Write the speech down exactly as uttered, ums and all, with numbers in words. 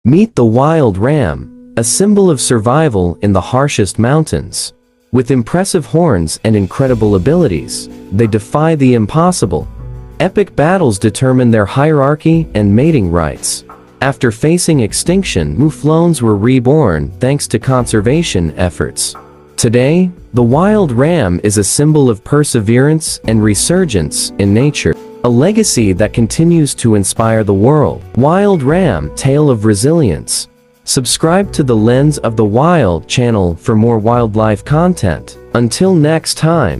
Meet the wild ram, a symbol of survival in the harshest mountains. With impressive horns and incredible abilities, they defy the impossible. Epic battles determine their hierarchy and mating rights. After facing extinction, mouflons were reborn thanks to conservation efforts. Today, the wild ram is a symbol of perseverance and resurgence in nature, a legacy that continues to inspire the world. Wild Ram, Tale of Resilience. Subscribe to the Lens of the Wild channel for more wildlife content. Until next time.